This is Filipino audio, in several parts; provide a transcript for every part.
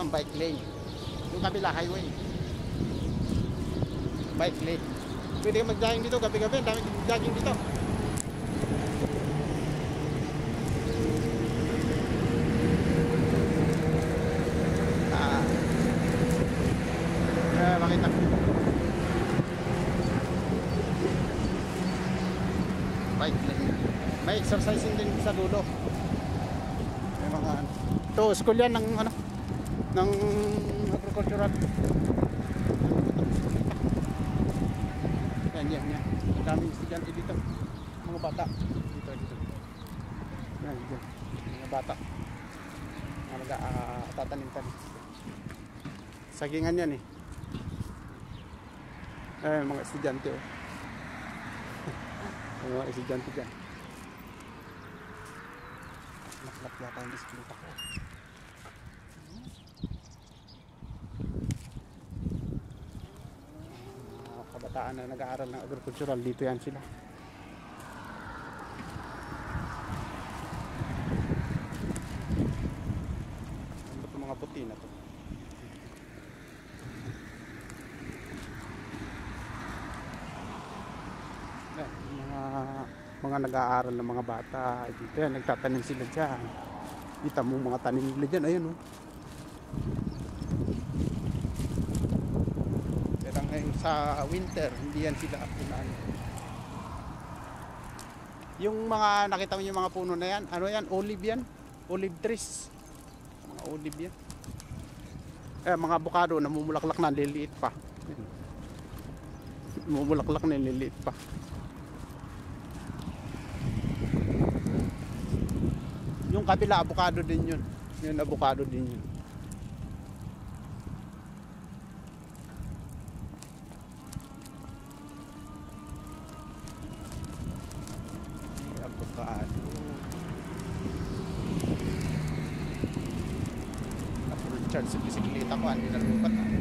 ang bike lane. Yung kabila highway. Bike lane. Pwede ka mag-jogging dito gabi-gabi, ang daming jogging dito. Makita ko. Bike lane. May exercising din sa dulo. May mga ano. Ito, school yan ng ano, ng agricultural. Yan. Ang daming estudyante dito. Mga bata. Dito. Yan. Mga bata. Tatanim-tanim. Sagingan yan eh. Mga estudyante oh. Mga estudyante dyan. Naklap yata yung bisikleta ko. Mga kabataan na nag-aaral ng agricultural, dito yan sila. Ano ito mga puti na to? Mga nag-aaral ng mga bata dito yan, nagtatanim sila dyan. Kita mo mga tanim nila dyan, ayun oh. Pero ngayon sa winter hindi yan sila punan. Yung mga nakita mo yung mga puno na yan, ano yan, olive yan, olive trees, mga olive yan. Mga avocado namumulaklak na, liliit pa. Namumulaklak na, liliit pa. Yung kabila, avocado din yun. Yung avocado din yun. Avocado. Napurcharge sa bisikleta ko, hindi nalupat na.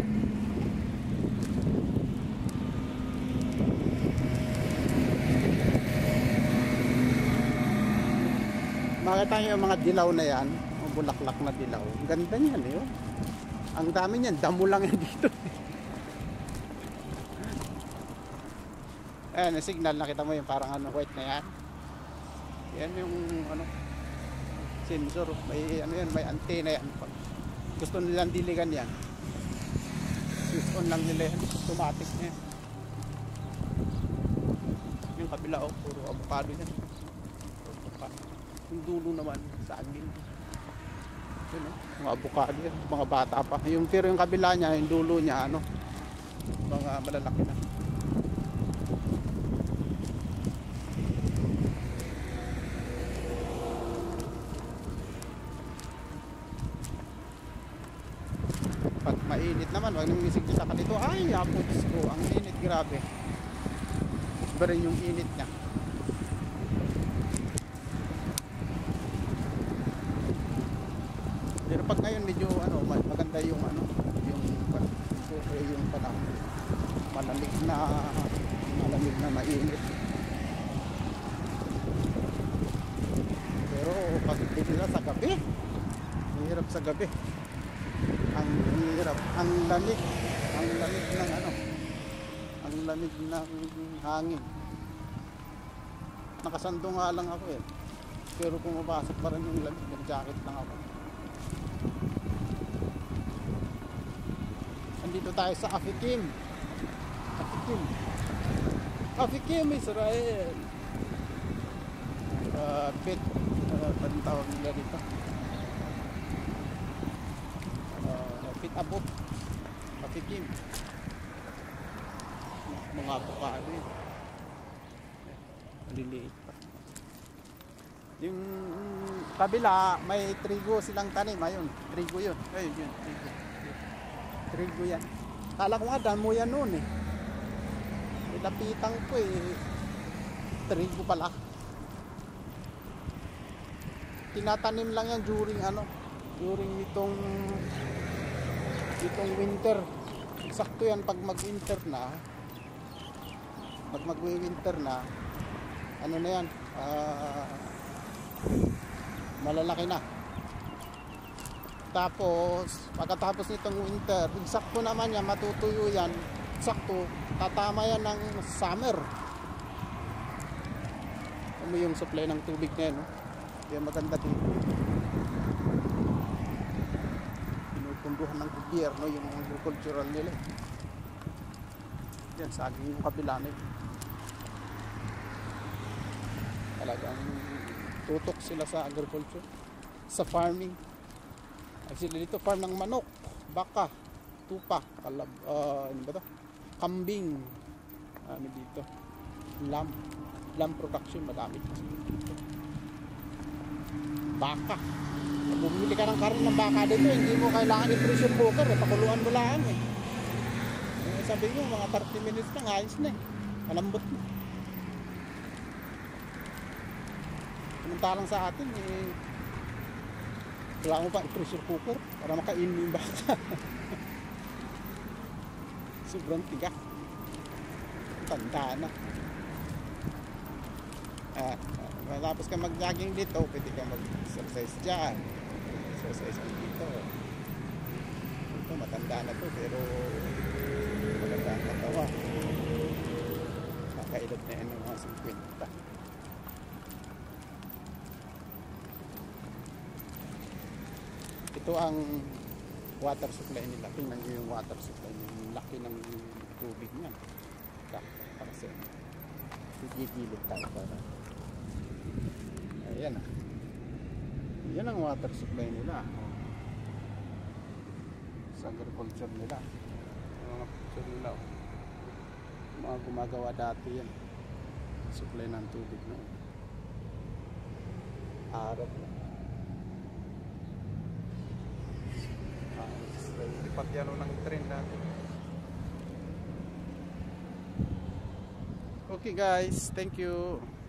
Makita nyo yung mga dilaw na yan, mga bulaklak na dilaw. Ang ganda niyan eh. Ang dami niyan, damo lang yan dito. Ayan, yung signal, nakita mo yung parang ano, white na yan. Yan yung ano, sensor. May ano yan, may antena yan. Pag gusto nilang diligan yan, switch on lang nila yan. Automatic na yan. Yung kabila, oh, puro avocado yan. Yung dulo naman sa agin. Yun, mga avocado yan, mga bata pa. Yung pero yung kabila niya, yung dulo niya ano, mga malalaki na. Pag mainit naman, wag nang isig sa kanito. Ay, apots ko, ang init, grabe. Iba rin yung init niya. Pero pag ngayon medyo ano, maganda yung ano, yung panahon. Malamig na mainit. Pero pag tignan sa gabi, mahirap sa gabi. Ang hirap, ang lamig ng ano, ang lamig ng hangin. Nakasando nga lang ako eh. Pero pumapasok pa rin yung lamig, nag-jacket lang ako. Dito tayo sa Afikim, Israel. Anong tawag nila dito? Pit Abot, Afikim. Mga avocado yun. Maliliit pa. Yung kabila, may trigo silang tanim. Ayun, trigo yun. Ayun yun, trigo yan. Kala ko nga damo yan noon eh. Nilapitan ko eh. Trigo pala. Tinatanim lang yan during ano, during itong winter. Sakto yan pag mag-winter na. Pag mag-winter na, ano na yan, malalaki na. Tapos pagkatapos nitong winter, eksakto naman yan, matutuyo yan, eksakto tatama yan ng summer. Ano yung supply ng tubig na yan, no? Kaya maganda dito, pinupunduhan ng gobyerno yung agricultural nila. Yan, saging yung kabila na yun. Talagang tutok sila sa agriculture, sa farming. Actually dito farm ng manok, baka, tupa, ano ba to? Kambing, ano dito, lamb production, madami dito. Baka, bumili ka ng karon ng baka dito, hindi mo kailangan i-pressure cooker, pakuluan mo lang eh. Sabi nyo, mga 30 minutes lang, ayos na eh, malambot na. Samantalang sa atin eh, kailangan mo pa i-pressure cooker para makainin mo yung baka. Sobrang tigas, tanda na. Tapos ka mag-jogging dito, pwede ka mag-exercise dyan, exercise dito. Ito matanda na to, pero maganda ang katawa, kakailot na yan ng mga 50. Ito ang water supply nila. Tingnan nyo yung water supply, yung laki ng tubig niyan. Para sa gigilid tayo para. Ayan ah. Yan ang water supply nila. Sa agriculture nila. Yung mga picture nila. Mga gumagawa dati yan. Supply ng tubig noon. Arap na. Lipat yan ng train natin. Okay guys, thank you.